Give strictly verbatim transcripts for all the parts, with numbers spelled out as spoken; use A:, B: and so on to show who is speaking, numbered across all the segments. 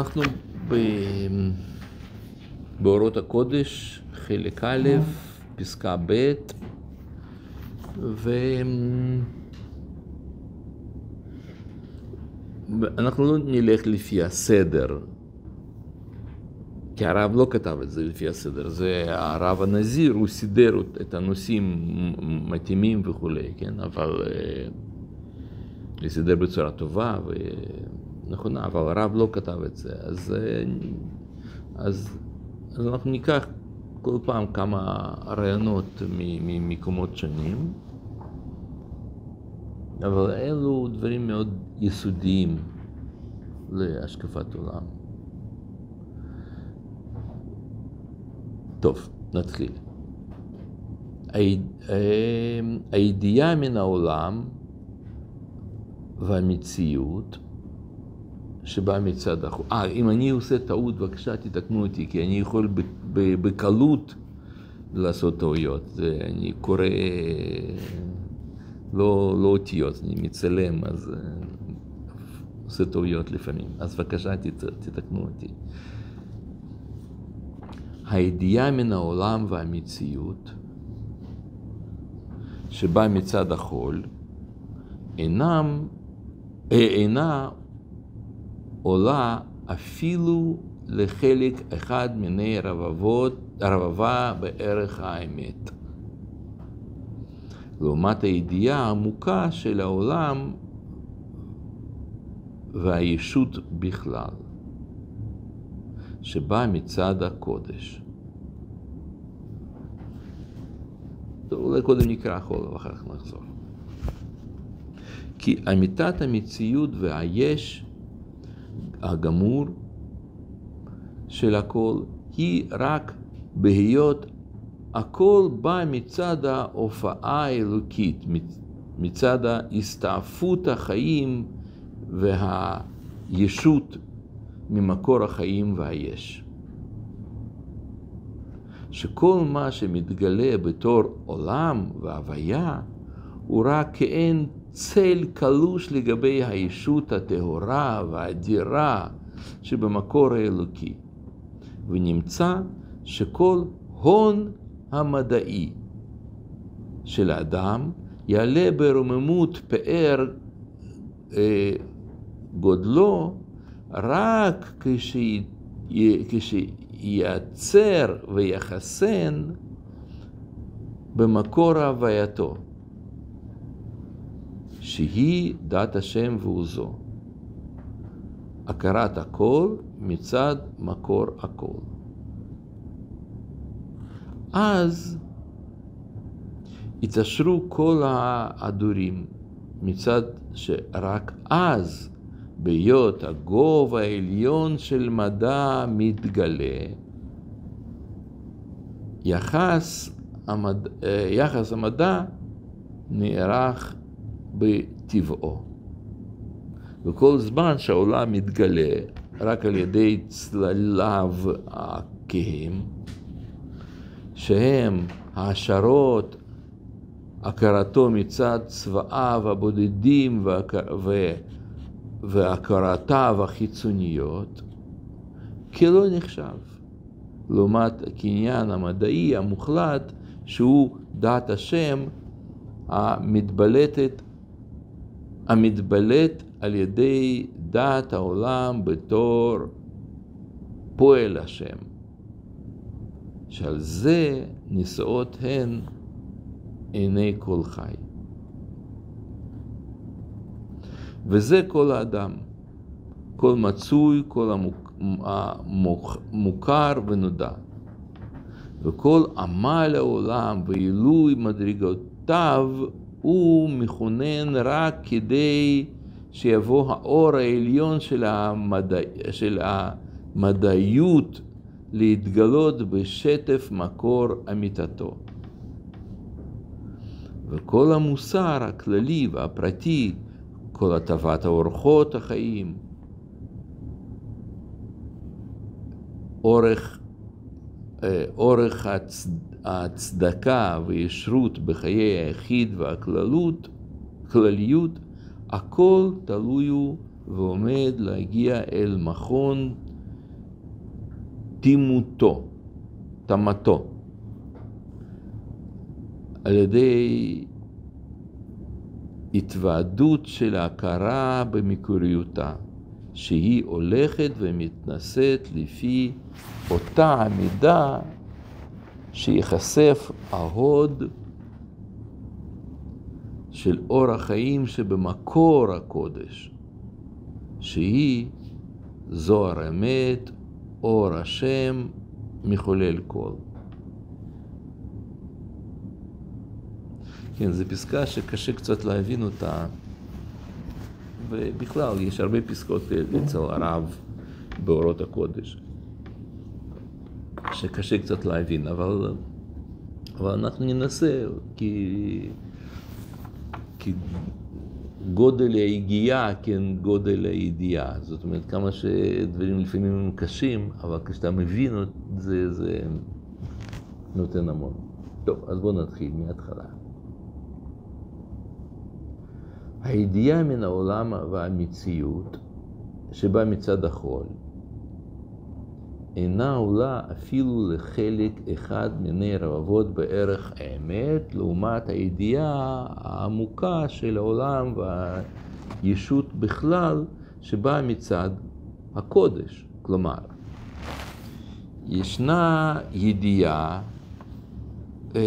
A: אנחנו ב... באורות הקודש, חלק א', פסקה ב', ואנחנו לא נלך לפי הסדר, כי הרב לא כתב את זה לפי הסדר, זה הרב הנזיר, הוא סידר את הנושאים מתאימים וכו', כן? אבל הוא סידר בצורה טובה ונכונה, אבל הרב לא כתב את זה, אז, אז, אז אנחנו ניקח כל פעם כמה רעיונות ממקומות שונים, אבל אלו דברים מאוד יסודיים להשקפת עולם. טוב, נתחיל. הידיעה מן העולם והמציאות שבא מצד החול. אה, אם אני עושה טעות, בבקשה תתקנו אותי, כי אני יכול בקלות לעשות טעויות. אני קורא לא, לא אותיות, אני מצלם, אז עושה טעויות לפעמים. אז בבקשה תתקנו אותי. הידיעה מן העולם והמציאות שבא מצד החול אינם, אינה עולה אפילו לחלק אחד מיני רבבות, רבבה בערך האמת. לעומת הידיעה העמוקה של העולם והישות בכלל, שבא מצד הקודש. טוב, אולי קודם נקרא חול ואחר כך נחזור. כי אמיתת המציאות והיש הגמור של הכל היא רק בהיות הכל בא מצד ההופעה האלוקית, מצד הסתעפות החיים והישות ממקור החיים והיש. שכל מה שמתגלה בתור עולם והוויה הוא רק כאין צל קלוש לגבי הישות הטהורה והאדירה שבמקור האלוקי. ונמצא שכל הון המדעי של האדם יעלה ברוממות פאר אה, גודלו רק כשייצר ויחסן במקור הווייתו, שהיא דת השם ועוזו, הכרת הכל מצד מקור הכל. אז יתעשרו כל ההדורים מצד שרק אז בהיות הגובה העליון של מדע מתגלה, יחס המדע, יחס המדע נערך בטבעו. וכל זמן שהעולם מתגלה רק על ידי צלליו הכהים, שהם ההשערות, הכרתו מצד צבאיו הבודדים והכרתיו החיצוניות, כלא נחשב, לעומת הקניין המדעי המוחלט, שהוא דעת השם המתבלטת, המתבלט על ידי דעת העולם בתור פועל השם, שעל זה נישאות הן עיני כל חי. וזה כל האדם, כל מצוי, כל המוכר ונודע. וכל עמל העולם ועילוי מדרגותיו הוא מכונן רק כדי שיבוא האור העליון של, המדע, של המדעיות להתגלות בשטף מקור אמיתתו. וכל המוסר הכללי והפרטי, כל הטבת האורחות החיים, אורך, אורך הצדקה וישרות בחיי היחיד והכללות, כלליות, הכל תלוי ועומד להגיע אל מכון תימותו, תמתו, על ידי התוועדות של ההכרה במקוריותה, שהיא הולכת ומתנשאת לפי אותה המידה שיחשף ההוד של אור החיים שבמקור הקודש, שהיא זוהר אמת, אור השם, מחולל כל. כן, זו פסקה שקשה קצת להבין אותה, ובכלל יש הרבה פסקות אצל הרב באורות הקודש, שקשה קצת להבין, אבל, אבל אנחנו ננסה, כי, כי גודל היגיעה, כן, גודל הידיעה. זאת אומרת, כמה שדברים לפעמים הם קשים, אבל כשאתה מבין את זה, זה נותן המון. טוב, אז בואו נתחיל מההתחלה. הידיעה מן העולם והמציאות שבא מצד החול אינה עולה אפילו לחלק אחד מיני רבבות בערך האמת, לעומת הידיעה העמוקה של העולם והישות בכלל שבא מצד הקודש. כלומר, ישנה ידיעה אה,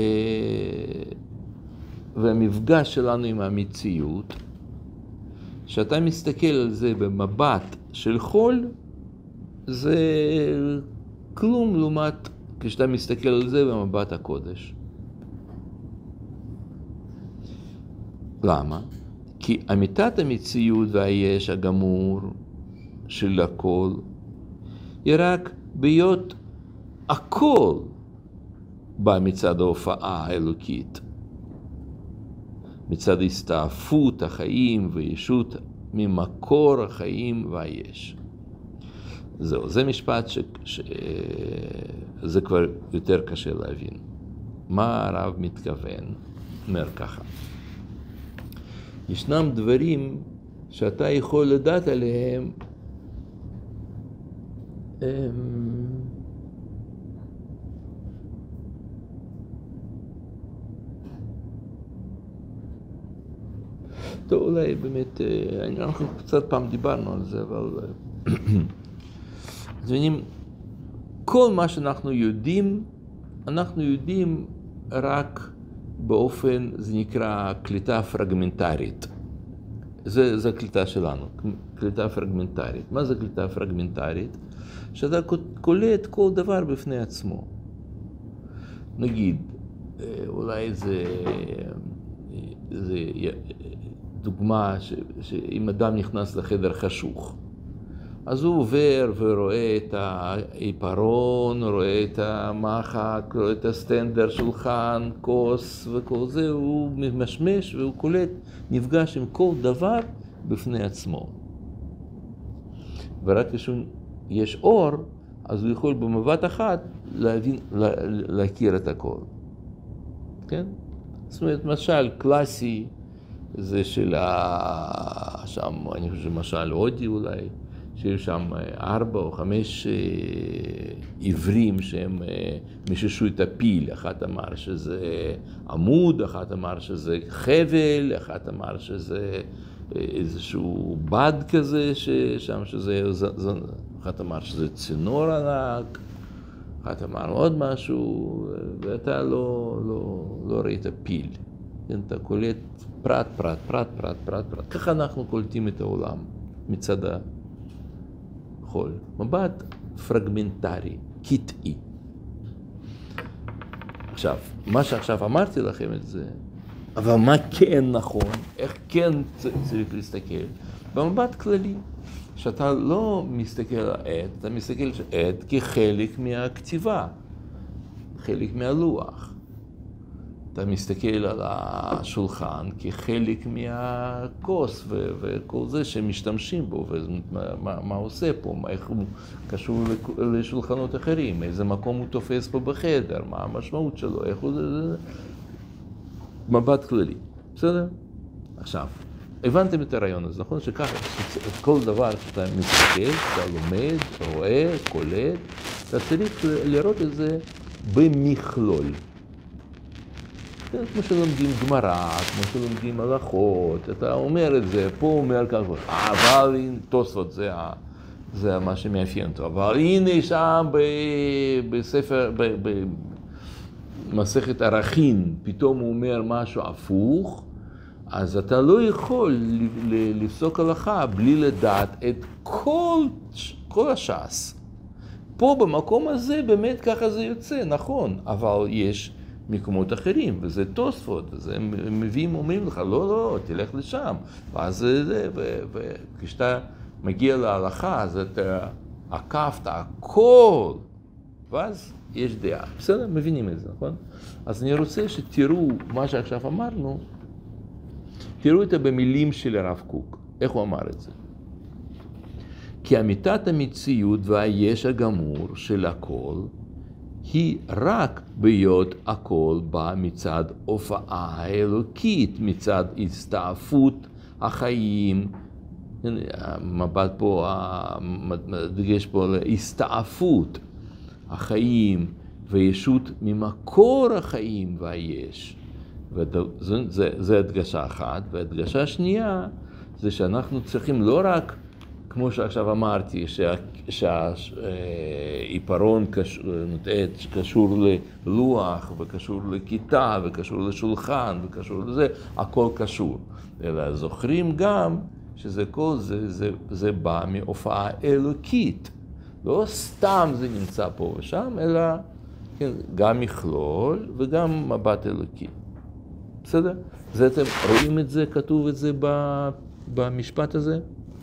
A: והמפגש שלנו עם המציאות, שאתה מסתכל על זה במבט של חול, זה כלום לעומת כשאתה מסתכל על זה במבט הקודש. למה? כי אמיתת המציאות והיש הגמור של הכל היא רק ביות הכל בא מצד ההופעה האלוקית, מצד הסתעפות החיים וישות ממקור החיים והיש. זהו, זה משפט ש... ש... זה כבר יותר קשה להבין. מה הרב מתכוון? אומר ככה. ישנם דברים שאתה יכול לדעת עליהם הם... טוב, אולי באמת, אנחנו קצת פעם דיברנו על זה, אבל... אז מבינים, כל מה שאנחנו יודעים, אנחנו יודעים רק באופן, זה נקרא קליטה פרגמנטרית. זה, זה הקליטה שלנו, קליטה פרגמנטרית. מה זה קליטה פרגמנטרית? שאתה קולט כל דבר בפני עצמו. נגיד, אולי זה, זה דוגמה ש, שאם אדם נכנס לחדר חשוך, אז הוא עובר ורואה את העיפרון, רואה את המחק, רואה את הסטנדר, שולחן, כוס וכל זה, הוא ממשמש והוא קולט, נפגש עם כל דבר בפני עצמו. ורק כשיש אור, אז הוא יכול במבט אחת להבין, לה, להכיר את הכל. כן? זאת אומרת, משל קלאסי, זה של ה... שם, אני חושב, משל הודי אולי, שיש שם ארבע או חמש עיוורים שהם מששו את הפיל. אחת אמר שזה עמוד, אחת אמר שזה חבל, אחת אמר שזה איזשהו בד כזה שם, שזה, אחת אמר שזה צינור ענק, אחת אמר עוד משהו, ואתה לא, לא, לא ראית פיל. אתה קולט פרט, פרט, פרט, פרט, פרט, פרט. ככה אנחנו קולטים את העולם מצד החול. מבט פרגמנטרי, קטעי. עכשיו, מה שעכשיו אמרתי לכם את זה, אבל מה כן נכון, איך כן צריך להסתכל? במבט כללי, שאתה לא מסתכל על העד, אתה מסתכל על העד כחלק מהכתיבה, חלק מהלוח. אתה מסתכל על השולחן כחלק מהכוס ו- וכל זה שמשתמשים בו, ומה מה עושה פה, מה, איך הוא קשור לשולחנות אחרים, איזה מקום הוא תופס פה בחדר, מה המשמעות שלו, איך הוא... מבט כללי, בסדר? עכשיו, הבנתם את הרעיון הזה, נכון? שככה, כל דבר שאתה מסתכל, אתה לומד, רואה, קולט, אתה צריך לראות את זה במכלול. כמו שלומדים גמרא, כמו שלומדים הלכות, אתה אומר את זה, פה אומר כך, אבל תוספות זה, זה מה שמאפיין אותו. אבל הנה שם בספר, במסכת ערכין, פתאום הוא אומר משהו הפוך, אז אתה לא יכול לפסוק הלכה בלי לדעת את כל, כל הש"ס. פה במקום הזה באמת ככה זה יוצא, נכון, אבל יש מקומות אחרים, וזה תוספות, וזה הם מביאים, אומרים לך, לא, לא, תלך לשם. ואז זה, וכשאתה מגיע להלכה, אז אתה עקפת הכל, ואז יש דעה. בסדר, מבינים את זה, נכון? אז אני רוצה שתראו מה שעכשיו אמרנו, תראו את זה במילים של הרב קוק. איך הוא אמר את זה? כי אמיתת המציאות והיש הגמור של הכל, היא רק בהיות הכל בא מצד הופעה האלוקית, מצד הסתעפות החיים, המבט פה, הדגש פה להסתעפות החיים וישות ממקור החיים והיש. וזה הדגשה אחת, והדגשה שנייה זה שאנחנו צריכים לא רק, כמו שעכשיו אמרתי, שהעיפרון קשור ללוח וקשור לכיתה וקשור לשולחן וקשור לזה, הכל קשור. אלא זוכרים גם שזה כל זה, זה, זה בא מהופעה אלוקית. לא סתם זה נמצא פה ושם, אלא כן, גם מכלול וגם מבט אלוקי. בסדר? זה אתם רואים את זה, כתוב את זה במשפט הזה?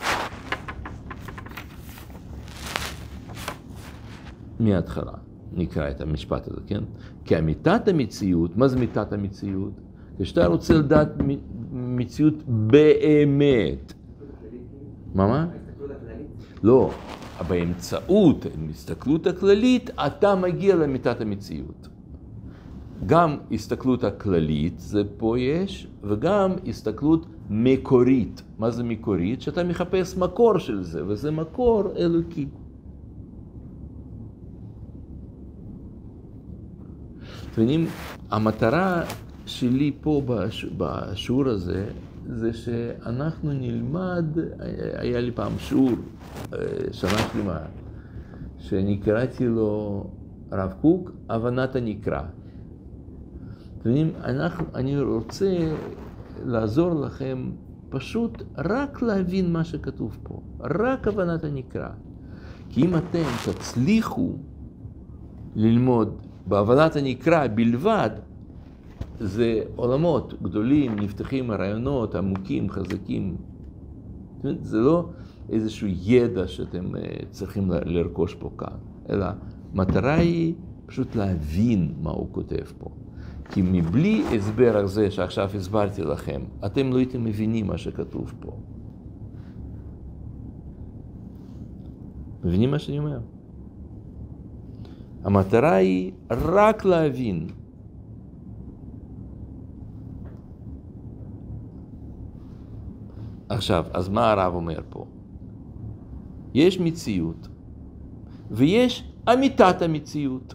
A: מההתחלה נקרא את המשפט הזה, כן? כי אמיתת המציאות, מה זה אמיתת המציאות? כשאתה רוצה לדעת מציאות באמת. מה מה? ההסתכלות הכללית? לא, באמצעות ההסתכלות הכללית אתה מגיע לאמיתת המציאות. גם הסתכלות הכללית, זה פה יש, וגם הסתכלות מקורית. מה זה מקורית? שאתה מחפש מקור של זה, וזה מקור אלוקי. תבינים, המטרה שלי פה בשיעור הזה, זה שאנחנו נלמד, היה לי פעם שיעור, שנה שלמה, שאני קראתי לו הרב קוק, הבנת הנקרא. תבינים, אנחנו, אני רוצה לעזור לכם פשוט רק להבין מה שכתוב פה, רק הבנת הנקרא. כי אם אתם תצליחו ללמוד בהבנת הנקרא בלבד, זה עולמות גדולים, נפתחים רעיונות עמוקים, חזקים. זה לא איזשהו ידע שאתם צריכים לרכוש פה כאן, אלא מטרה היא פשוט להבין מה הוא כותב פה. כי מבלי הסבר הזה שעכשיו הסברתי לכם, אתם לא הייתם מבינים מה שכתוב פה. מבינים מה שאני אומר? המטרה היא רק להבין. עכשיו, אז מה הרב אומר פה? יש מציאות, ויש אמיתת המציאות.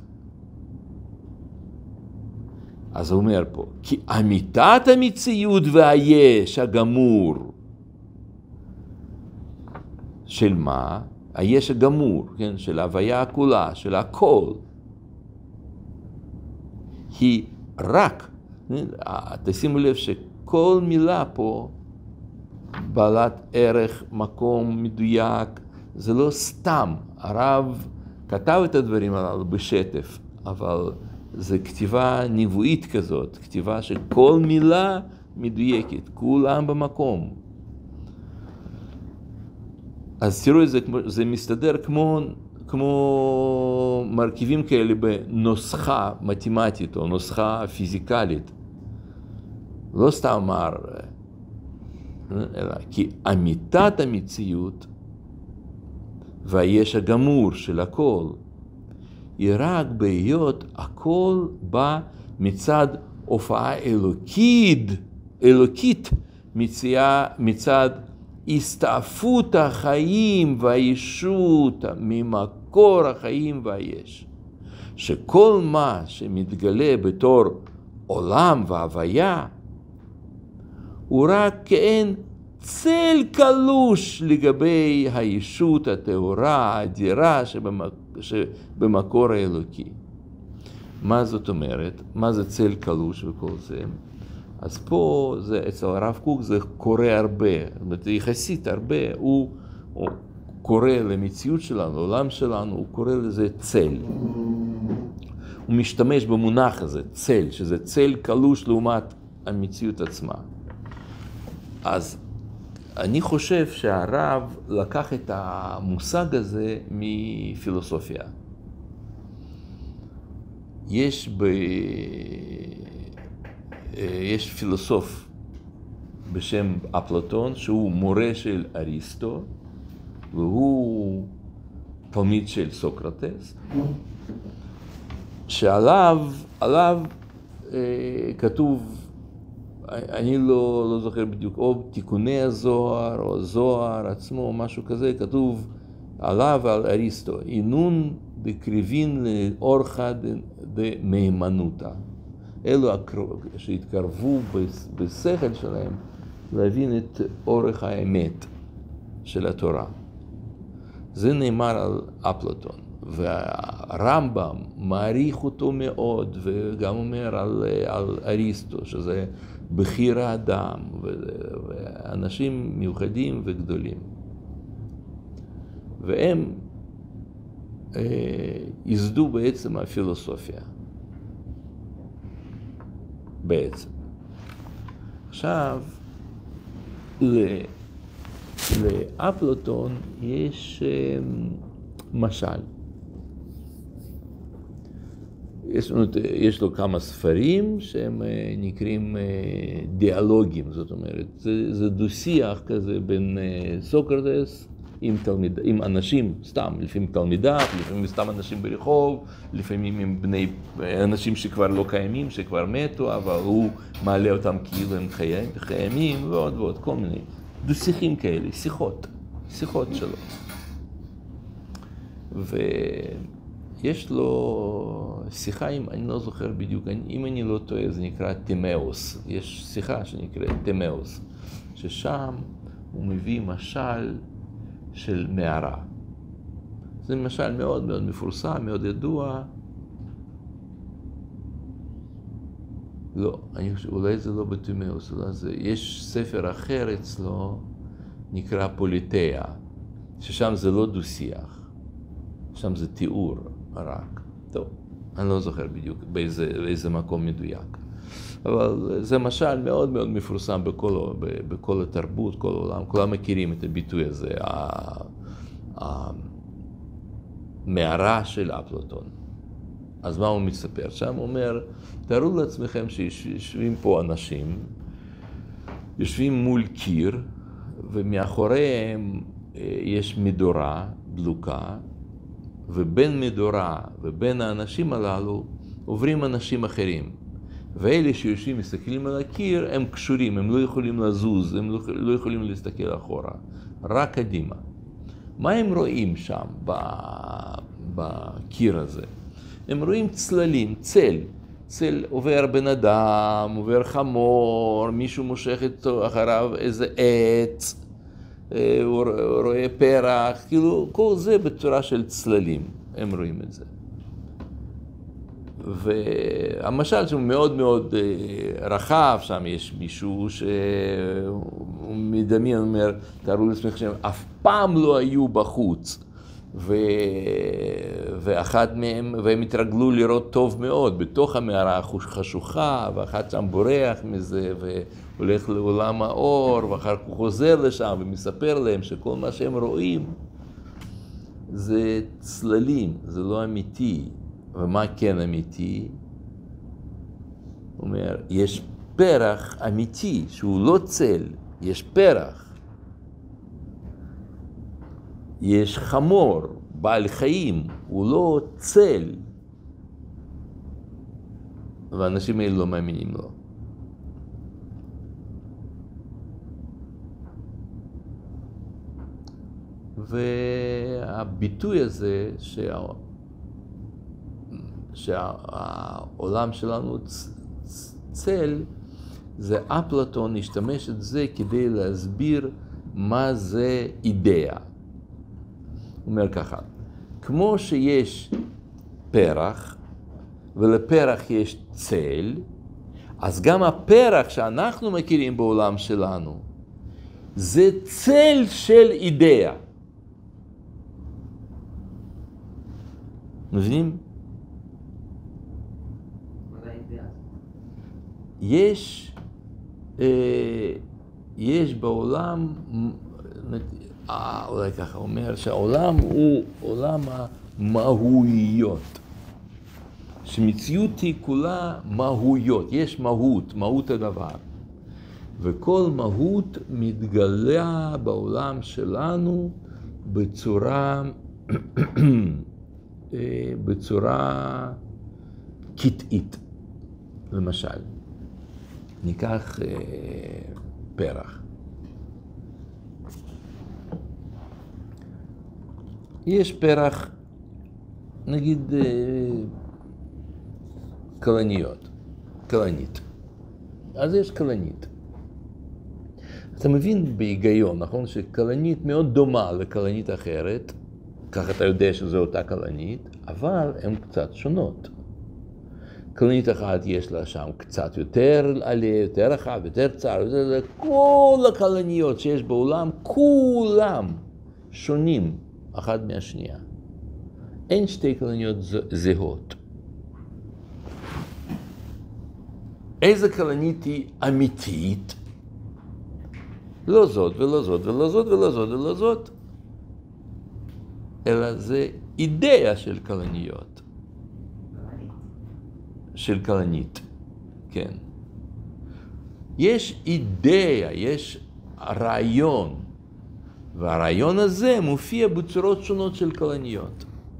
A: אז הוא אומר פה, כי אמיתת המציאות והיש הגמור, של מה? היש הגמור, כן? של ההוויה כולה, של הכל, היא רק, תשימו לב שכל מילה פה בעלת ערך, מקום מדויק, זה לא סתם. הרב כתב את הדברים הללו בשטף, אבל זה כתיבה נבואית כזאת, כתיבה שכל מילה מדויקת, כולם במקום. אז תראו את זה, זה מסתדר כמו, כמו מרכיבים כאלה בנוסחה מתמטית או נוסחה פיזיקלית. לא סתם אמר, אלא כי אמיתת המציאות והיש הגמור של הכל, היא רק בהיות הכל בא מצד הופעה אלוקית, אלוקית מציאה, מצד הסתעפות החיים והישות ממקור מקור החיים והיש. שכל מה שמתגלה בתור עולם והוויה, הוא רק כאין צל קלוש לגבי הישות הטהורה, האדירה שבמקור האלוקי. מה זאת אומרת? מה זה צל קלוש וכל זה? אז פה, זה, אצל הרב קוק זה קורה הרבה, זאת אומרת, יחסית הרבה, הוא, הוא קורא למציאות שלנו, לעולם שלנו, הוא קורא לזה צל. הוא משתמש במונח הזה, צל, שזה צל קלוש לעומת המציאות עצמה. אז אני חושב שהרב לקח את המושג הזה מפילוסופיה. יש, ב... יש פילוסוף בשם אפלטון, שהוא מורה של אריסטו, והוא תלמיד של סוקרטס, שעליו עליו, אה, כתוב, אני לא, לא זוכר בדיוק, או תיקוני הזוהר, או הזוהר עצמו, או משהו כזה, כתוב עליו על אריסטו, אינון דקריבין לאורחא דמהימנותא. אלו שהתקרבו בשכל שלהם להבין את אורך האמת של התורה. זה נאמר על אפלטון, והרמב"ם מעריך אותו מאוד, וגם אומר על, על אריסטו, שזה בחיר האדם, ואנשים מיוחדים וגדולים. והם אה, יסדו בעצם הפילוסופיה. בעצם. עכשיו, לאפלטון יש משל. יש, יש לו כמה ספרים שהם נקראים דיאלוגים, זאת אומרת, זה, זה דו-שיח כזה בין סוקרטס עם, תלמיד, עם אנשים, סתם, לפעמים תלמידיו, לפעמים סתם אנשים ברחוב, לפעמים עם בני, אנשים שכבר לא קיימים, שכבר מתו, אבל הוא מעלה אותם כאילו הם קיימים, קיימים ועוד ועוד, כל מיני דו-שיחים כאלה, שיחות, שיחות שלו. ויש לו שיחה עם, אני לא זוכר בדיוק, אם אני לא טועה, זה נקרא תימאוס, יש שיחה שנקראת תימאוס, ששם הוא מביא משל של מערה. זה משל מאוד מאוד מפורסם, מאוד ידוע. לא, אני חושב, אולי זה לא בתימאוס, אולי זה, יש ספר אחר אצלו, נקרא פוליטאה, ששם זה לא דו-שיח, שם זה תיאור רק. טוב, אני לא זוכר בדיוק באיזה, באיזה מקום מדויק. אבל זה משל מאוד מאוד מפורסם בכל, בכל התרבות, כל העולם, כולם מכירים את הביטוי הזה, המערה של אפלטון. אז מה הוא מספר? שם הוא אומר, תארו לעצמכם שיושבים פה אנשים, יושבים מול קיר, ומאחוריהם יש מדורה דלוקה, ובין מדורה ובין האנשים הללו עוברים אנשים אחרים. ואלה שיושבים מסתכלים על הקיר, הם קשורים, הם לא יכולים לזוז, הם לא, לא יכולים להסתכל אחורה, רק קדימה. מה הם רואים שם בקיר הזה? הם רואים צללים, צל. צל עובר בן אדם, עובר חמור, מישהו מושך אחריו איזה עץ, הוא רואה פרח, כאילו כל זה בצורה של צללים, הם רואים את זה. והמשל שהוא מאוד מאוד רחב, שם יש מישהו שהוא מדמיין, אומר, תארו לעצמך שהם אף פעם לא היו בחוץ, ו... ואחד מהם, והם התרגלו לראות טוב מאוד, בתוך המערה חשוכה, ואחד שם בורח מזה, והולך לעולם האור, ואחר כך הוא חוזר לשם ומספר להם שכל מה שהם רואים זה צללים, זה לא אמיתי. ומה כן אמיתי? הוא אומר, יש פרח אמיתי, שהוא לא צל, יש פרח. יש חמור, בעל חיים, הוא לא צל. ואנשים האלה לא מאמינים לו. והביטוי הזה שה... שהעולם שלנו צל, זה אפלטון השתמש את זה כדי להסביר מה זה אידאה. הוא אומר ככה, כמו שיש פרח, ולפרח יש צל, אז גם הפרח שאנחנו מכירים בעולם שלנו, זה צל של אידאה. מבינים?
B: מה זה האידאה?
A: יש, אה, יש בעולם, אה, אולי ככה אומר, שהעולם הוא עולם המהויות. שמציאות היא כולה מהויות, יש מהות, מהות הדבר. וכל מהות מתגלה בעולם שלנו בצורה, בצורה קטעית. למשל, ניקח אה, פרח. יש פרח, נגיד, אה, כלניות, כלנית. אז יש כלנית. אתה מבין בהיגיון, נכון? שכלנית מאוד דומה לכלנית אחרת, כך אתה יודע שזו אותה כלנית, אבל הן קצת שונות. כלנית אחת יש לה שם קצת יותר עלה, יותר רחב, יותר צר, וזה כל הכלניות שיש בעולם, כולם שונים אחת מהשנייה. אין שתי כלניות זהות. איזה כלנית היא אמיתית? לא זאת ולא זאת ולא זאת ולא זאת ולא זאת, אלא זה אידאה של כלניות. של כלנית, כן. יש אידאה, יש רעיון, והרעיון הזה מופיע בצורות שונות של כלניות.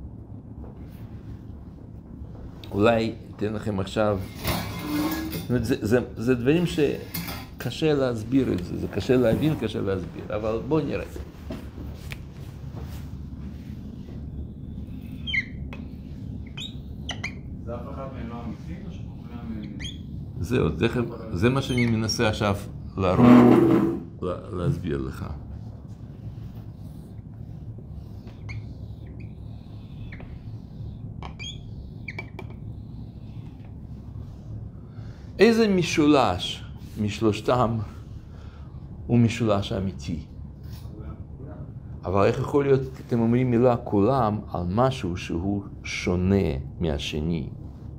A: אולי אתן לכם עכשיו, זה, זה, זה דברים שקשה להסביר את זה, זה קשה להבין, קשה להסביר, אבל בואו נראה.
C: זה אף אחד מהם לא אמיתי או שכולם...
A: זהו, זה, זה מה שאני מנסה עכשיו להראות, להסביר לך. איזה משולש משלושתם הוא משולש אמיתי? אבל איך יכול להיות, אתם אומרים מילה כולם על משהו שהוא שונה מהשני?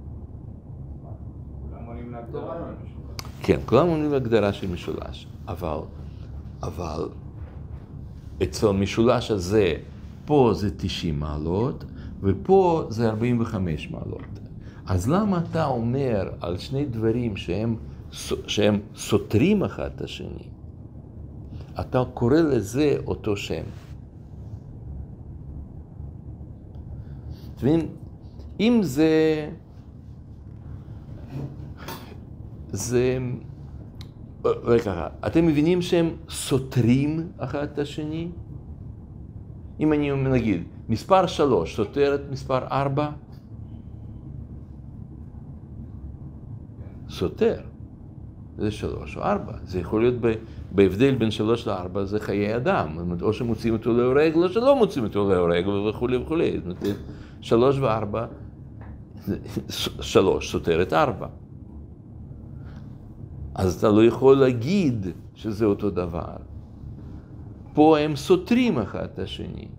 C: כולם עולים להגדרה של משולש.
A: כן, כולם עולים להגדרה של משולש, אבל, אבל אצל המשולש הזה, פה זה תשעים מעלות, ופה זה ארבעים וחמש מעלות. אז למה אתה אומר על שני דברים שהם, שהם סותרים אחד את השני? אתה קורא לזה אותו שם. אתה מבין? אם זה... זה... רגע, אתם מבינים שהם סותרים אחד את השני? אם אני נגיד, מספר שלוש סותר את מספר ארבע? סותר. זה שלוש או ארבע. זה יכול להיות ב, בהבדל בין שלוש לארבע, זה חיי אדם. זאת אומרת, או שמוצאים אותו להורג, או שלא מוצאים אותו להורג, וכו' וכו'. זאת אומרת, שלוש וארבע, שלוש סותר את ארבע. אז אתה לא יכול להגיד שזה אותו דבר. פה הם סותרים אחד את השני.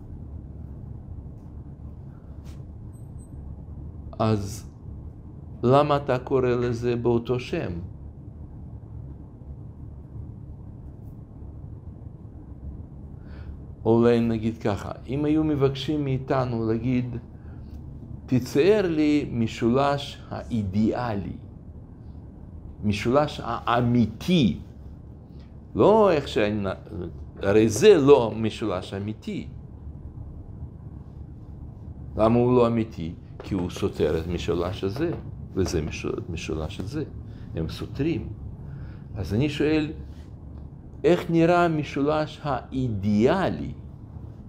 A: אז למה אתה קורא לזה באותו שם? אולי נגיד ככה, אם היו מבקשים מאיתנו להגיד, תצייר לי משולש האידיאלי, משולש האמיתי, לא איך שאני, הרי זה לא משולש אמיתי. למה הוא לא אמיתי? כי הוא סותר את משולש הזה, וזה משולש הזה. הם סותרים. אז אני שואל, איך נראה המשולש האידיאלי?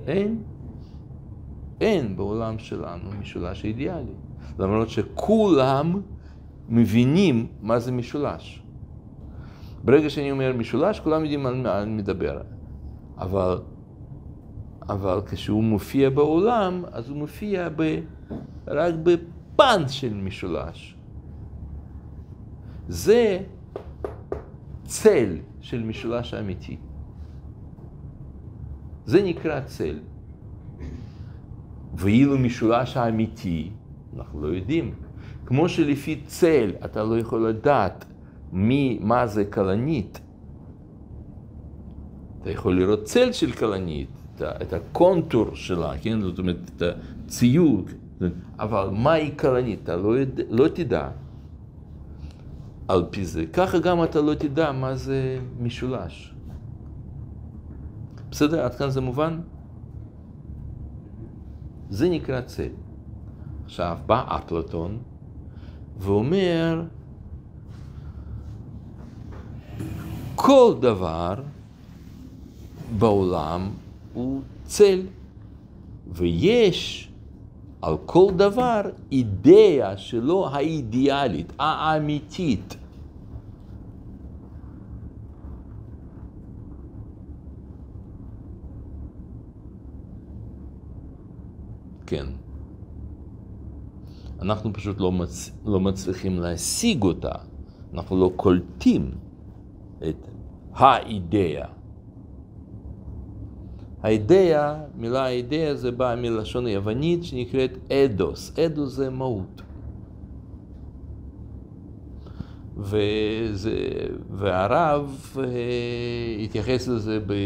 A: אין, אין בעולם שלנו משולש אידיאלי. למרות שכולם מבינים מה זה משולש. ברגע שאני אומר משולש, כולם יודעים על מה אני מדבר. אבל, אבל כשהוא מופיע בעולם, אז הוא מופיע ב, רק בפן של משולש. זה צל של משולש האמיתי. זה נקרא צל. ואילו משולש האמיתי, אנחנו לא יודעים. כמו שלפי צל אתה לא יכול לדעת מי, מה זה כלנית. אתה יכול לראות צל של כלנית, את הקונטור שלה, כן? זאת אומרת, את הציור. אבל מהי כלנית? אתה לא, יודע, לא תדע על פי זה. ככה גם אתה לא תדע מה זה משולש. בסדר? עד כאן זה מובן? זה נקרא צל. עכשיו בא אפלטון ואומר, כל דבר בעולם הוא צל, ויש על כל דבר אידאה שלו האידיאלית, האמיתית. כן. אנחנו פשוט לא, מצ... לא מצליחים להשיג אותה. אנחנו לא קולטים את האידאה. האידאה, מילה האידאה זה בא מלשון יוונית שנקראת אדוס. אדוס זה מהות. וזה, והרב התייחס לזה ב...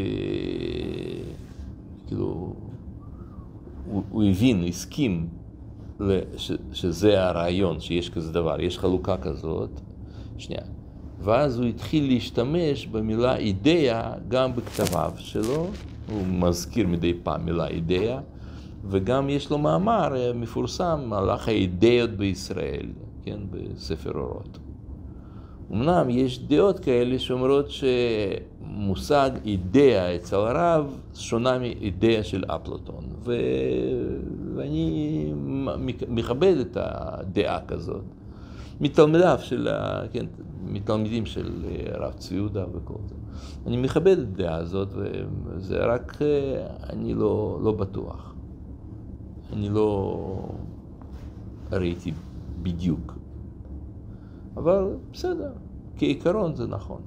A: כאילו, הוא, הוא הבין, הסכים ש, שזה הרעיון, שיש כזה דבר, יש חלוקה כזאת. שנייה. ואז הוא התחיל להשתמש במילה אידאה גם בכתביו שלו, הוא מזכיר מדי פעם מילה אידאה, וגם יש לו מאמר מפורסם, מהלך האידאות בישראל, כן, בספר אורות. אמנם יש דעות כאלה שאומרות שמושג אידאה אצל הרב שונה מאידאה של אפלטון, ו... ואני מכבד את הדעה כזאת. מתלמידיו של, כן, מתלמידים של הרב צבי יהודה וכל זה. אני מכבד את הדעה הזאת, וזה רק, אני לא, לא בטוח. אני לא ראיתי בדיוק. אבל בסדר, כעיקרון זה נכון.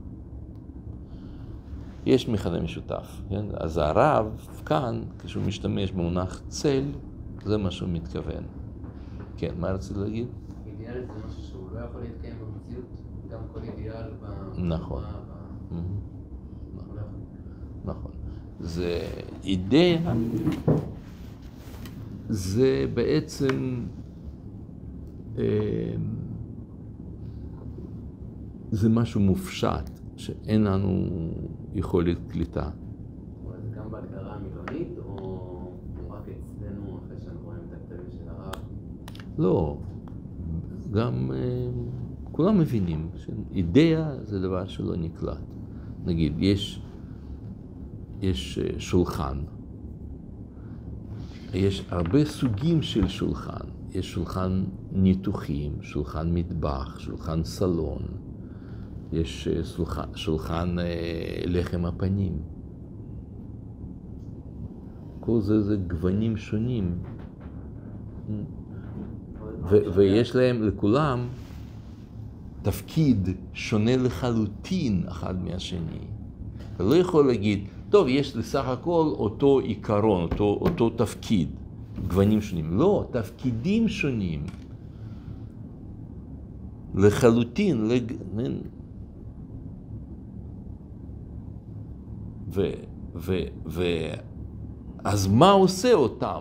A: יש מכנה משותף, כן? אז הרב כאן, כשהוא משתמש במונח צל, זה מה שהוא מתכוון. כן, מה רציתי להגיד?
B: אידיאל זה משהו שהוא לא יכול להתקיים במציאות, גם כל אידיאל ב...
A: נכון. נכון. זה אידאה, זה בעצם זה משהו מופשט, שאין לנו יכולת קליטה.
B: אבל זה גם בהגדרה המילונית, או רק אצלנו אחרי שאנחנו רואים את הכתבים של הרב?
A: לא, גם כולם מבינים שאידאה זה דבר שלא נקלט. נגיד, יש, יש שולחן, יש הרבה סוגים של שולחן. יש שולחן ניתוחים, שולחן מטבח, שולחן סלון, יש שולחן, שולחן לחם הפנים. כל זה זה גוונים שונים. ו- ויש להם, לכולם, תפקיד שונה לחלוטין אחד מהשני. אתה לא יכול להגיד, טוב, יש לסך הכל אותו עיקרון, אותו, אותו תפקיד, גוונים שונים. לא, תפקידים שונים. לחלוטין, לג... ו... ו... ו... אז מה עושה אותם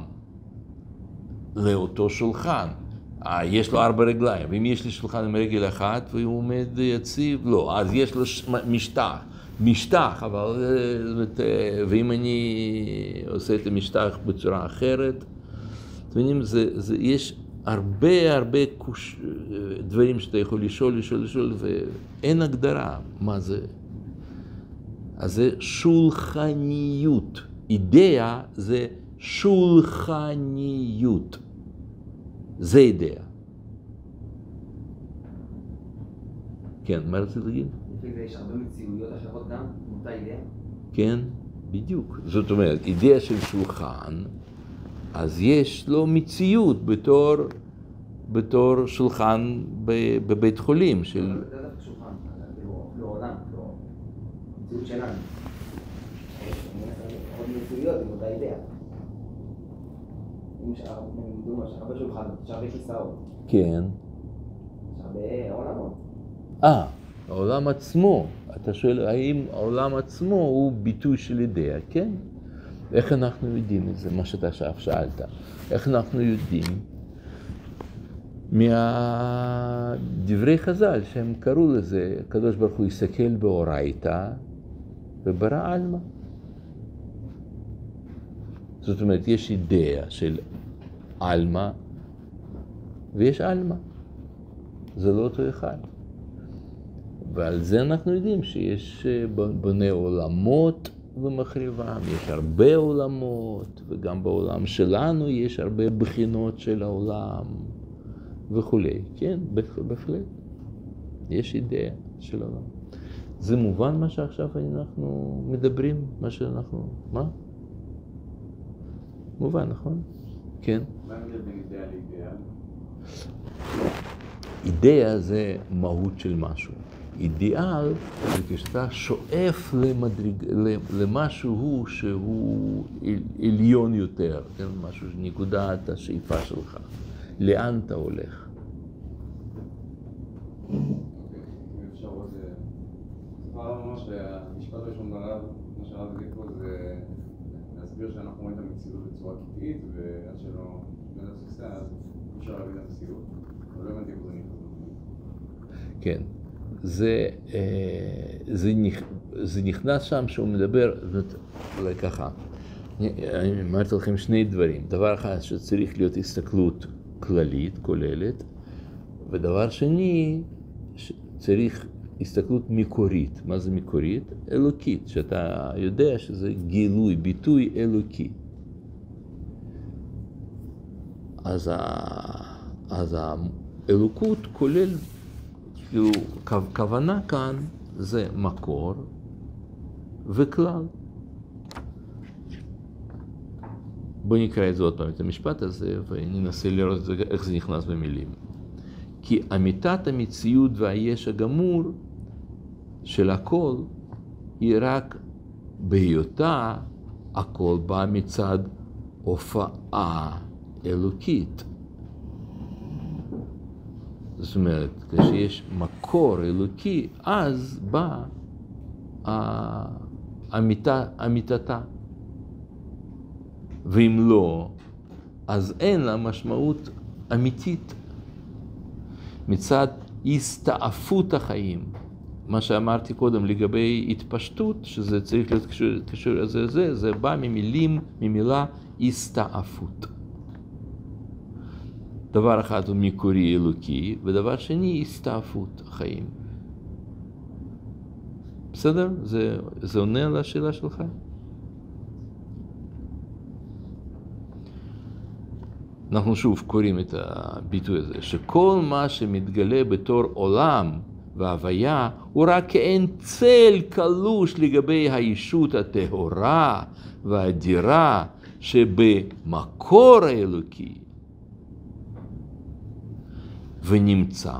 A: לאותו שולחן? אה, יש לו ארבע רגליים, ואם יש לי שולחן עם רגל אחת והוא עומד יציב, לא, אז יש לו משטח, משטח, אבל, ואם אני עושה את המשטח בצורה אחרת, אתם יודעים, זה, זה, יש הרבה הרבה קוש, דברים שאתה יכול לשאול, לשאול, לשאול, ואין הגדרה מה זה. אז זה שולחניות. אידאה זה שולחניות. זה אידאה. כן, מה רציתי להגיד?
B: לפי זה יש הרבה מציאויות אחרות גם, מאותה אידאה?
A: כן, בדיוק. זאת אומרת, אידאה של שולחן, אז יש לו מציאות בתור, בתור שולחן בבית חולים של...
B: זה דווקא שולחן, לא עולם, לא... מציאות שלנו. עוד מציאויות עם אותה אידאה. אם יש הרבה שולחן, יש הרבה כיסאות.
A: כן.
B: יש הרבה עולמות.
A: אה, העולם עצמו. אתה שואל, האם העולם עצמו הוא ביטוי של אידאה? כן. איך אנחנו יודעים את זה, מה שאתה עכשיו שאלת? איך אנחנו יודעים? מהדברי חז"ל שהם קראו לזה, הקדוש ברוך הוא יסתכל באורייתא וברא עלמא. זאת אומרת, יש אידאה של עלמא ויש עלמא. זה לא אותו אחד. ועל זה אנחנו יודעים שיש בוני עולמות ומחריבם, יש הרבה עולמות, וגם בעולם שלנו יש הרבה בחינות של העולם וכולי. כן, בהחלט. יש אידאה של העולם. זה מובן מה שעכשיו אנחנו מדברים, מה שאנחנו... מה? מובן, נכון? כן.
C: מה ההבדל בין אידאה לאידאל?
A: אידאה זה מהות של משהו. אידיאל זה כשאתה שואף למדרג... למשהו שהוא עליון יותר, כן? משהו שנקודת השאיפה שלך. לאן אתה הולך?
C: אוקיי, אם אפשר עוד... צריך לומר ממש שהמשפט הראשון ברב, מה שהרב הגיד פה זה להסביר שאנחנו רואים את המציאות בצורה טבעית, ועד שלא נדע תפיסה, אז אפשר להבין את המציאות. אבל לא הבנתי איך זה נכנס.
A: כן. זה, זה, זה נכנס שם שהוא מדבר, אולי ככה, אני אמרתי לכם שני דברים. דבר אחד שצריך להיות הסתכלות כללית, כוללת, ודבר שני, צריך הסתכלות מקורית. מה זה מקורית? אלוקית, שאתה יודע שזה גילוי, ביטוי אלוקי. אז, ה, אז האלוקות כולל, כאילו, כוונה כאן זה מקור וכלל. בואו נקרא את זה עוד פעם, את המשפט הזה, וננסה לראות איך זה נכנס במילים. כי אמיתת המציאות והיש הגמור של הכל היא רק בהיותה הכל בא מצד הופעה אלוקית. זאת אומרת, כשיש מקור אלוקי, אז בא אמיתה, אמיתתה. ואם לא, אז אין לה משמעות אמיתית. מצד הסתעפות החיים, מה שאמרתי קודם לגבי התפשטות, שזה צריך להיות קשור לזה, זה, זה בא ממילים, ממילה הסתעפות. דבר אחד הוא מקורי אלוקי, ודבר שני הסתעפות החיים. בסדר? זה, זה עונה על השאלה שלך? אנחנו שוב קוראים את הביטוי הזה, שכל מה שמתגלה בתור עולם והוויה, הוא רק כאין צל קלוש לגבי הישות הטהורה והאדירה שבמקור האלוקי. ונמצא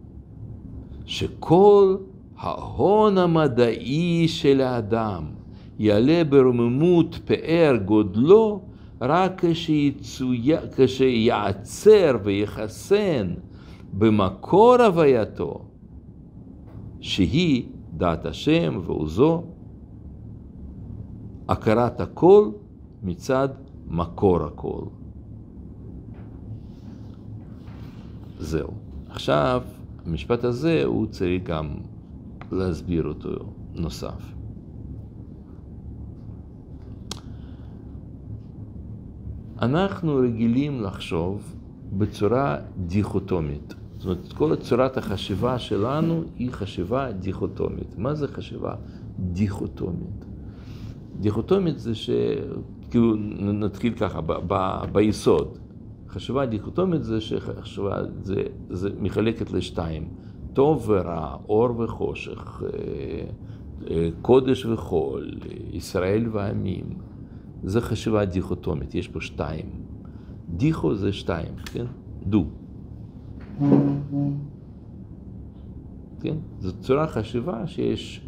A: שכל ההון המדעי של האדם יעלה ברוממות פאר גודלו רק כשיעצר ויחסן במקור הווייתו, שהיא דעת השם ועוזו, הכרת הכל מצד מקור הכל. זהו. עכשיו, המשפט הזה הוא צריך גם להסביר אותו נוסף. אנחנו רגילים לחשוב בצורה דיכוטומית. זאת אומרת, כל צורת החשיבה שלנו היא חשיבה דיכוטומית. מה זה חשיבה דיכוטומית? דיכוטומית זה ש... כאילו נתחיל ככה, ב, ב, ביסוד. חשיבה דיכוטומית זה שחשיבה זה, זה מחלקת לשתיים. טוב ורע, אור וחושך, קודש וחול, ישראל ועמים. זה חשיבה דיכוטומית, יש פה שתיים. דיכו זה שתיים, כן? דו. כן? זו צורה חשיבה שיש...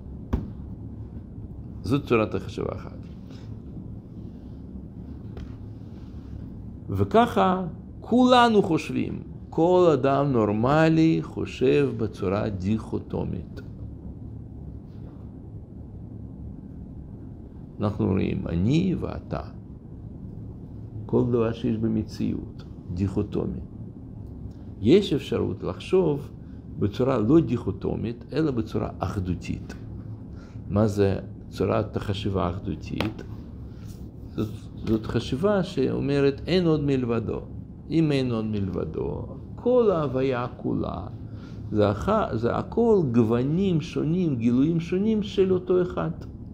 A: זו צורת החשיבה אחת. וככה כולנו חושבים. כל אדם נורמלי חושב בצורה דיכוטומית. אנחנו רואים אני ואתה. כל דבר שיש במציאות, דיכוטומי. יש אפשרות לחשוב בצורה לא דיכוטומית, אלא בצורה אחדותית. מה זה צורת החשיבה האחדותית? זאת, זאת חשיבה שאומרת אין עוד מלבדו. אם אין עוד מלבדו, כל ההוויה כולה, זה, אח... זה הכל גוונים שונים, גילויים שונים של אותו אחד.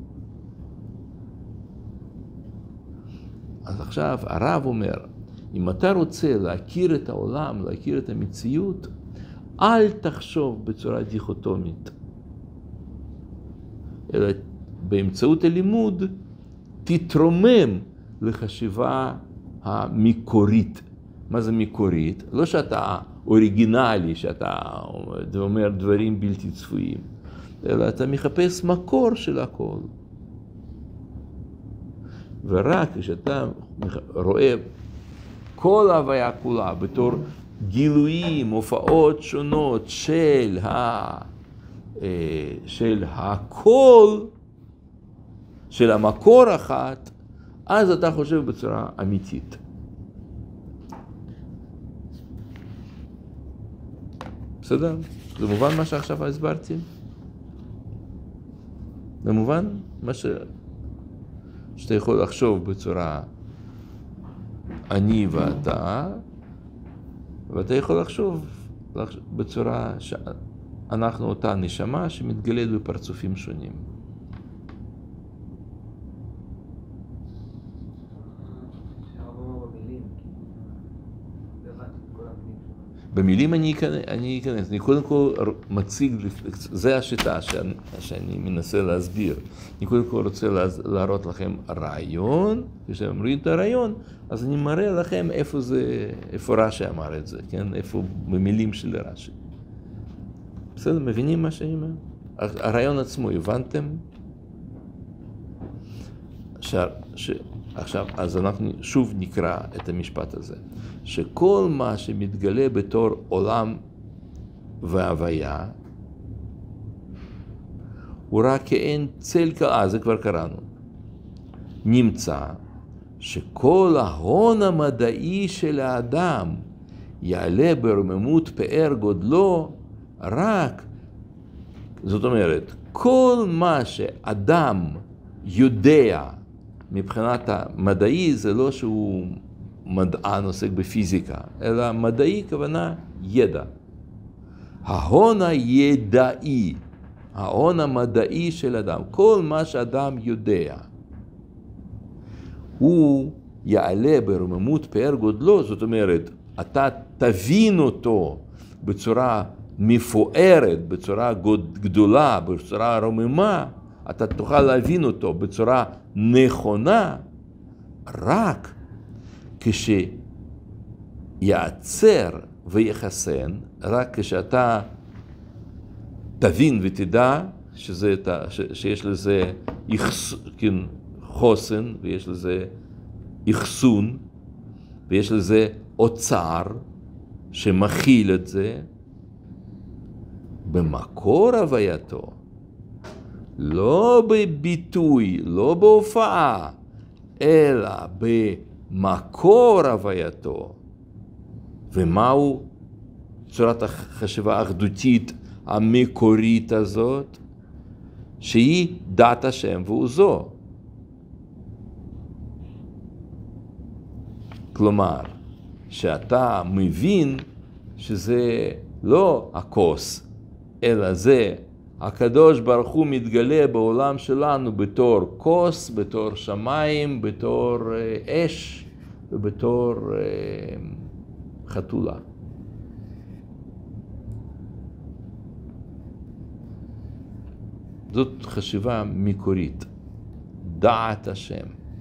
A: אז עכשיו הרב אומר, אם אתה רוצה להכיר את העולם, להכיר את המציאות, אל תחשוב בצורה דיכוטומית. אלא באמצעות הלימוד תתרומם לחשיבה המקורית. מה זה מקורית? לא שאתה אוריגינלי, שאתה אומר דברים בלתי צפויים, אלא אתה מחפש מקור של הכל. ורק כשאתה רואה כל ההוויה כולה בתור גילויים, הופעות שונות של, ה, של הכל, של המקור אחת, אז אתה חושב בצורה אמיתית. בסדר? זה מובן מה שעכשיו הסברתי? זה מובן? מה ש... שאתה יכול לחשוב בצורה אני ואתה, ואתה יכול לחשוב בצורה שאנחנו אותה נשמה שמתגלית בפרצופים שונים. במילים אני אכנס, אני קודם כל מציג, זה השיטה שאני, שאני מנסה להסביר. אני קודם כל רוצה להראות לכם רעיון, כשאומרים את הרעיון, אז אני מראה לכם איפה זה, איפה רש"י אמר את זה, כן? איפה במילים של רש"י. בסדר, מבינים מה שאני אומר? הרעיון עצמו, הבנתם? עכשיו, ש... עכשיו, אז אנחנו שוב נקרא את המשפט הזה. שכל מה שמתגלה בתור עולם והוויה, הוא רק כאין צל, אה, זה כבר קראנו. נמצא שכל ההון המדעי של האדם יעלה ברוממות פאר גודלו, רק, זאת אומרת, כל מה שאדם יודע מבחינת המדעי, זה לא שהוא מדען עוסק בפיזיקה, אלא מדעי כוונה ידע. ההון הידעי, ההון המדעי של אדם, כל מה שאדם יודע, הוא יעלה ברוממות פאר גודלו, זאת אומרת, אתה תבין אותו בצורה מפוארת, בצורה גדולה, בצורה רוממה, אתה תוכל להבין אותו בצורה נכונה, רק כשיעצר ויחסן, רק כשאתה תבין ותדע שזה, שיש לזה חוסן, ויש לזה אחסון, ויש לזה אוצר שמכיל את זה, במקור הווייתו, לא בביטוי, לא בהופעה, אלא במקור הווייתו. ומהו צורת החשיבה האחדותית המקורית הזאת? שהיא דת השם ועוזו. כלומר, שאתה מבין שזה לא הכוס, אלא זה הקדוש ברוך הוא מתגלה בעולם שלנו בתור כוס, בתור שמיים, בתור אש ובתור חתולה. זאת חשיבה מקורית, דעת השם.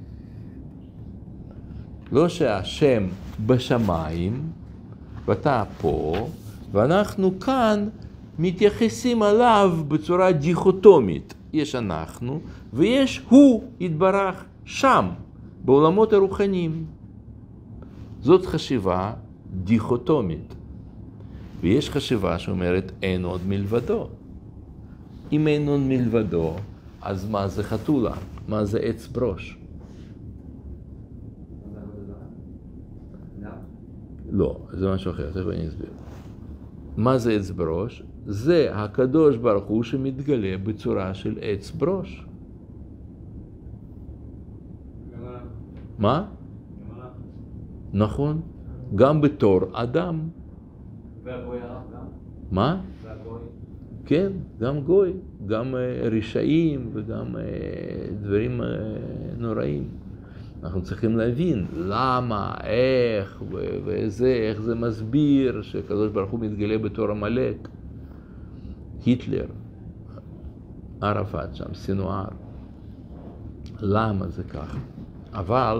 A: לא שהשם בשמיים, ואתה פה, ואנחנו כאן מתייחסים עליו בצורה דיכוטומית. יש אנחנו, ויש הוא יתברך שם, בעולמות הרוחניים. זאת חשיבה דיכוטומית. ויש חשיבה שאומרת אין עוד מלבדו. אם אין עוד מלבדו, אז מה זה חתולה? מה זה עץ ברוש? לא, זה משהו אחר, תכף אני אסביר. מה זה עץ ברוש? זה הקדוש ברוך הוא שמתגלה בצורה של עץ ברוש. מה? נכון, גם בתור אדם.
B: והגוי הרב גם?
A: מה?
B: והגוי?
A: כן, גם גוי, גם רשעים וגם דברים נוראים. אנחנו צריכים להבין למה, איך וזה, איך זה מסביר שהקדוש ברוך הוא מתגלה בתור עמלק. היטלר, ערפאת שם, סינואר. למה זה ככה? אבל,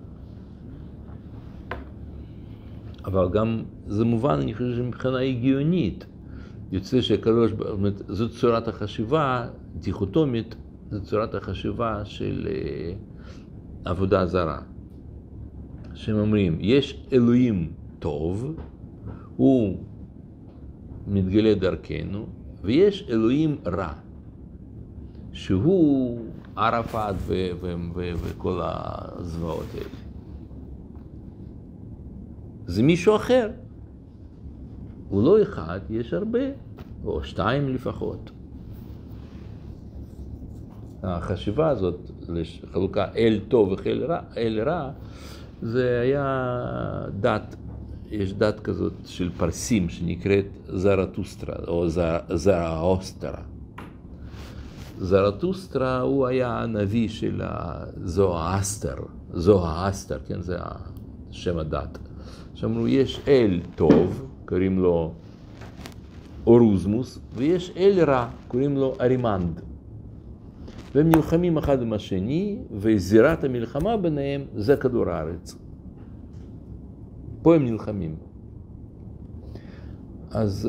A: אבל גם זה מובן, אני חושב שמבחינה הגיונית. יוצא שהקדוש, זאת צורת החשיבה, דיכוטומית, זאת צורת החשיבה של עבודה זרה. שהם אומרים, יש אלוהים טוב, הוא מתגלה דרכנו, ויש אלוהים רע, שהוא ערפאת ו- ו- ו- וכל הזוועות האלה. זה מישהו אחר. הוא לא אחד, יש הרבה, או שתיים לפחות. החשיבה הזאת, לחלוקה אל טוב ואל רע, אל רע, זה היה דת, יש דת כזאת של פרסים שנקראת זרטוסטרה, או זרטוסטרה. זרטוסטרה הוא היה הנביא של הזואסטר, זואסטר, כן, זה שם הדת. שאמרו, יש אל טוב, קוראים לו אורוזמוס, ויש אל רע, קוראים לו ארימנד. והם נלחמים אחד עם השני, וזירת המלחמה ביניהם זה כדור הארץ. פה הם נלחמים. אז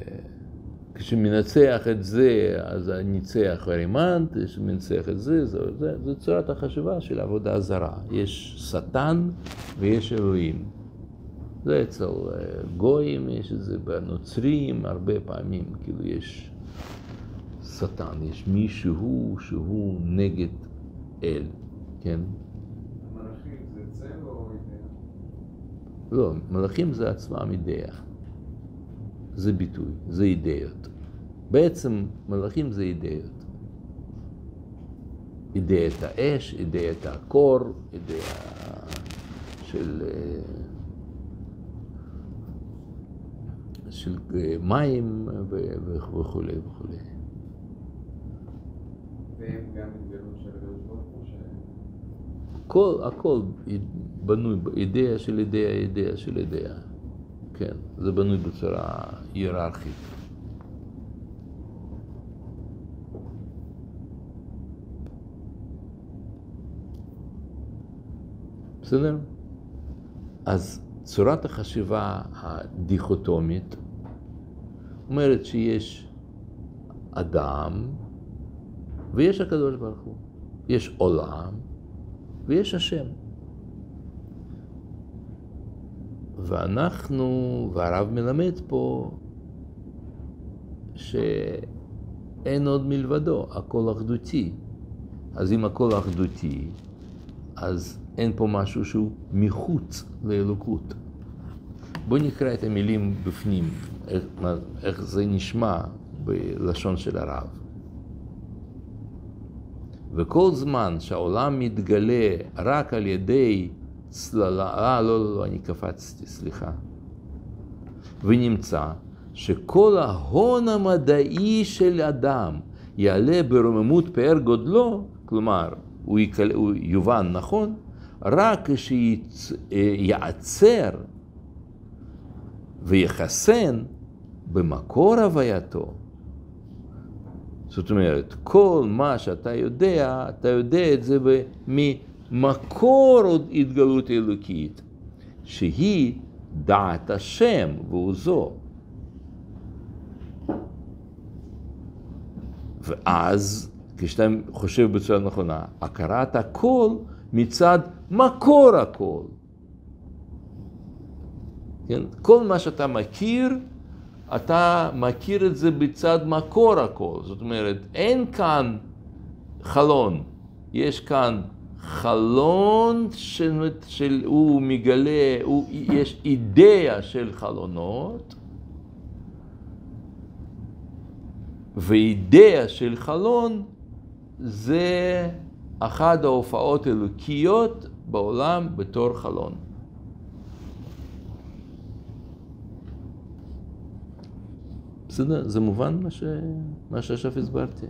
A: כשמנצח את זה, אז ניצח ארימנד, כשמנצח את זה, זה, זה, זה צורת החשיבה של עבודה זרה. יש שטן ויש אלוהים. זה אצל גויים, יש את זה בנוצרים, הרבה פעמים, כאילו יש שטן, יש מישהו שהוא נגד אל, כן?
C: מלאכים זה צל או אידאה?
A: לא, מלאכים זה עצמם אידאה. זה ביטוי, זה אידאות. בעצם מלאכים זה אידאות. אידאת האש, אידאת הקור, אידאה של... של מים וכו' וכו'.
C: והם גם התגלו של הקדוש ברוך הוא ש...
A: הכל, הכל בנוי, אידאה של אידאה, אידאה של אידאה. כן, זה בנוי בצורה היררכית. בסדר? אז צורת החשיבה הדיכוטומית אומרת שיש אדם ויש הקדוש ברוך הוא. יש עולם ויש השם. ואנחנו, והרב מלמד פה שאין עוד מלבדו, הכל אחדותי. אז אם הכל אחדותי, אז אין פה משהו שהוא מחוץ לאלוקות. בואו נקרא את המילים בפנים, איך, איך זה נשמע בלשון של הרב. וכל זמן שהעולם מתגלה רק על ידי צללה, אה, לא, לא, לא, אני קפצתי, סליחה. ונמצא שכל ההון המדעי של אדם יעלה ברוממות פאר גודלו, כלומר, הוא, יקל, הוא יובן נכון, רק כשיעצר ויחסן במקור הווייתו. זאת אומרת, כל מה שאתה יודע, אתה יודע את זה ממקור התגלות אלוקית, שהיא דעת השם, והוא זו. ואז, כשאתה חושב בצורה נכונה, הכרת הכל מצד מקור הכל. כן? כל מה שאתה מכיר, אתה מכיר את זה בצד מקור הכל. זאת אומרת, אין כאן חלון. יש כאן חלון של, של הוא מגלה, הוא, יש אידאה של חלונות, ואידאה של חלון זה אחת ההופעות אלוקיות בעולם בתור חלון. בסדר? זה מובן מה, ש... מה שעכשיו הסברתי.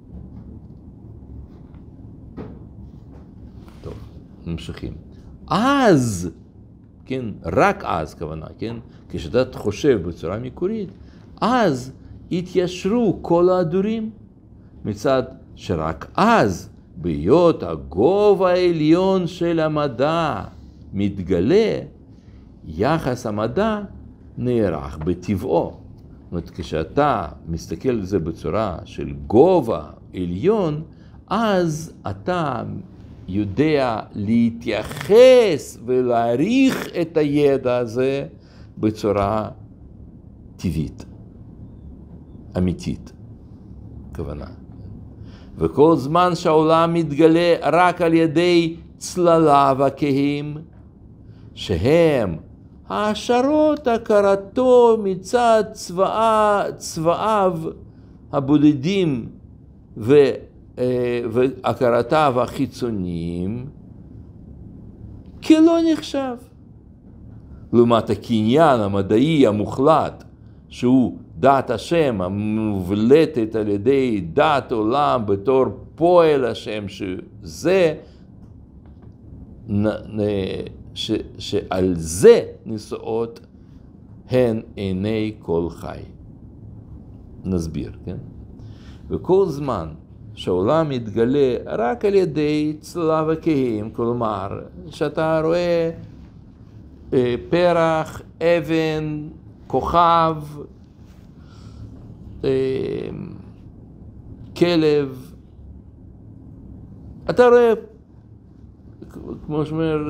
A: טוב, ממשיכים. אז, כן, רק אז כוונה, כן? כשאתה חושב בצורה מקורית, אז התיישרו כל ההדורים, מצד שרק אז, בהיות הגובה העליון של המדע מתגלה, יחס המדע נערך בטבעו. זאת אומרת, כשאתה מסתכל על זה בצורה של גובה עליון, אז אתה יודע להתייחס ולהעריך את הידע הזה בצורה טבעית, אמיתית, כוונה. וכל זמן שהעולם מתגלה רק על ידי צלליו הכהים, שהם העשרות הכרתו מצד צבאה, צבאיו הבודדים ו, והכרתיו החיצוניים, כלא נחשב. לעומת הקניין המדעי המוחלט, שהוא דעת השם המובלטת על ידי דעת עולם בתור פועל השם, שזה, ש, שעל זה נישאות הן עיני כל חי. נסביר, כן? וכל זמן שהעולם מתגלה רק על ידי צלליו הכהים, כלומר, שאתה רואה פרח, אבן, כוכב, כלב, אתה רואה, כמו שאומר,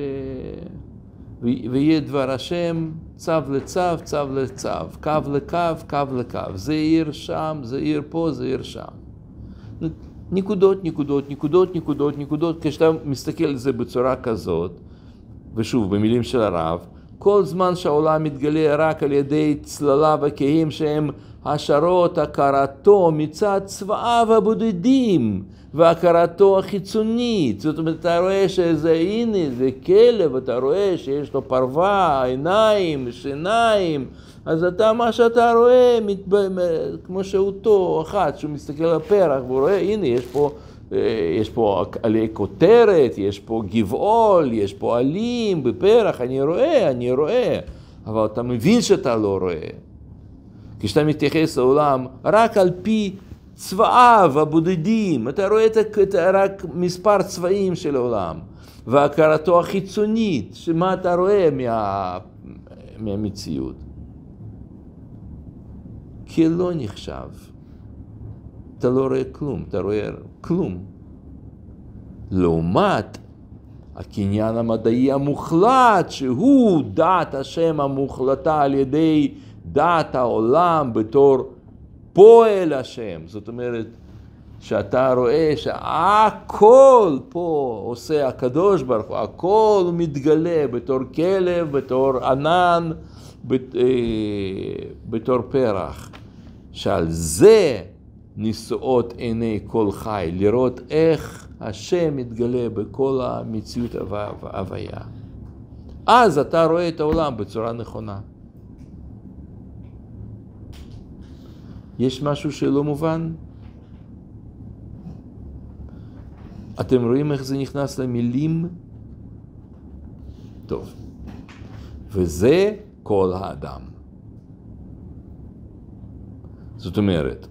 A: ויהיה דבר השם, צו לצו, צו לצו, קו לקו, קו לקו, זה עיר שם, זה עיר פה, זה עיר שם. נקודות, נקודות, נקודות, נקודות, נקודות, כשאתה מסתכל על זה בצורה כזאת, ושוב, במילים של הרב, כל זמן שהעולם מתגלה רק על ידי צלליו הכהים שהם השערות הכרתו מצד צבאיו הבודדים והכרתו החיצונית. זאת אומרת, אתה רואה שזה, הנה, זה כלב, אתה רואה שיש לו פרווה, עיניים, שיניים, אז אתה, מה שאתה רואה, מתב... כמו שאותו אחד שהוא מסתכל על הפרח, והוא רואה, הנה, יש פה, יש פה עלי כותרת, יש פה גבעול, יש פה עלים בפרח, אני רואה, אני רואה, אבל אתה מבין שאתה לא רואה. כשאתה מתייחס לעולם רק על פי צבאיו הבודדים, אתה רואה את, את רק מספר צבעים של העולם, והכרתו החיצונית, שמה אתה רואה מה, מהמציאות. כי לא נחשב. אתה לא רואה כלום, אתה רואה כלום. לעומת הקניין המדעי המוחלט, שהוא דעת השם המוחלטה על ידי דעת העולם בתור פועל השם. זאת אומרת, שאתה רואה שהכל פה עושה הקדוש ברוך הוא, הכל מתגלה בתור כלב, בתור ענן, בתור פרח. שעל זה נישאות עיני כל חי, לראות איך השם מתגלה בכל המציאות ההוויה. אז אתה רואה את העולם בצורה נכונה. יש משהו שלא מובן? אתם רואים איך זה נכנס למילים? טוב. וזה כל האדם. זאת אומרת,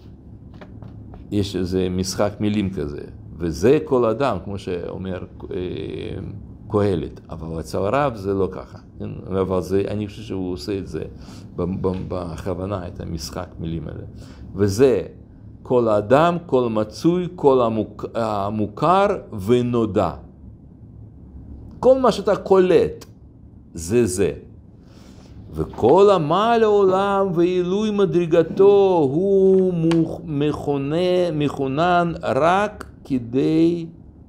A: יש איזה משחק מילים כזה, וזה כל אדם, כמו שאומר קהלת, אבל אצל הרב זה לא ככה. אבל זה, אני חושב שהוא עושה את זה בכוונה, את המשחק מילים האלה. וזה כל האדם, כל מצוי, כל המוק, המוכר ונודע. כל מה שאתה קולט, זה זה. וכל עמל העולם ועילוי מדרגתו הוא מכונה, מכונן רק כדי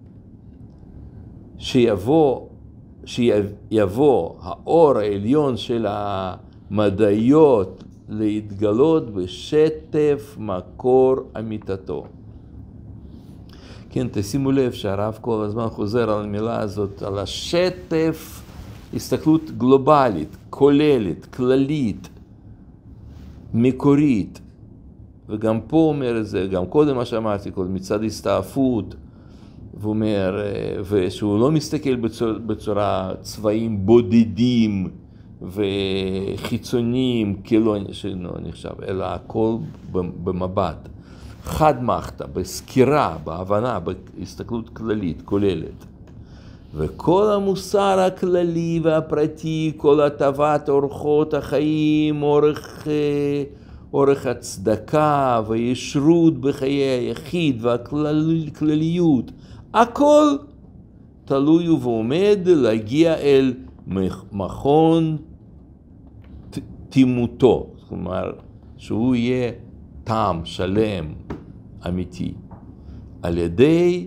A: שיבוא, שיבוא האור העליון של המדעיות להתגלות בשטף מקור אמיתתו. כן, תשימו לב שהרב כל הזמן חוזר על המילה הזאת, על השטף, הסתכלות גלובלית, כוללת, כללית, מקורית. וגם פה אומר את זה, גם קודם מה שאמרתי, מצד הסתעפות, והוא אומר, ושהוא לא מסתכל בצורה, בצורה צבעים בודדים וחיצוניים, כאילו שלא נחשב, אלא הכל במבט. חד מחתה, בסקירה, בהבנה, בהסתכלות כללית, כוללת. וכל המוסר הכללי והפרטי, כל הטבת אורחות החיים, אורך, אורך הצדקה וישרות בחיי היחיד והכלליות, הכל תלוי ועומד להגיע אל מכון תימותו. זאת אומרת, שהוא יהיה טעם, שלם, אמיתי, על ידי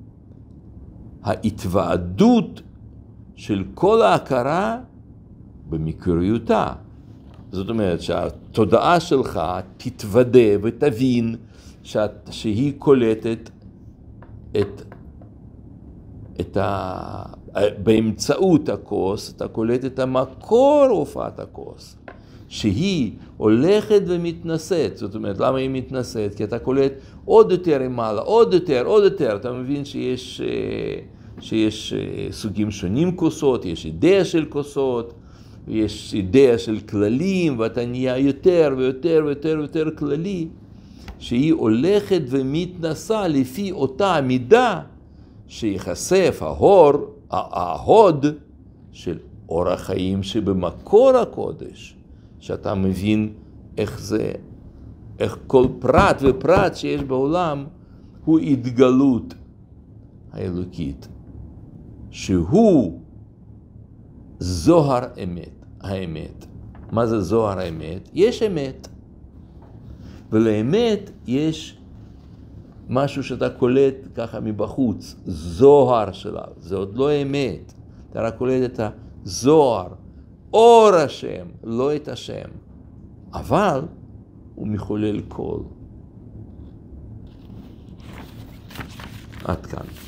A: ההתוועדות של כל ההכרה במקוריותה. זאת אומרת שהתודעה שלך תתוודא ותבין שאת, שהיא קולטת את, את ה, באמצעות הכוס, אתה קולט את המקור הופעת הכוס, שהיא הולכת ומתנשאת. זאת אומרת, למה היא מתנשאת? כי אתה קולט עוד יותר למעלה, עוד יותר, עוד יותר. אתה מבין שיש, שיש סוגים שונים כוסות, יש אידאה של כוסות, יש אידאה של כללים, ואתה נהיה יותר ויותר ויותר ויותר כללי, שהיא הולכת ומתנסה לפי אותה מידה שיחשף ההור, ההוד של אור החיים שבמקור הקודש, שאתה מבין איך זה, איך כל פרט ופרט שיש בעולם הוא התגלות האלוקית, שהוא זוהר אמת, האמת. מה זה זוהר האמת? יש אמת. ולאמת יש משהו שאתה קולט ככה מבחוץ, זוהר שלה. זה עוד לא אמת. אתה רק קולט את הזוהר, אור השם, לא את השם. אבל הוא מחולל כל. עד כאן.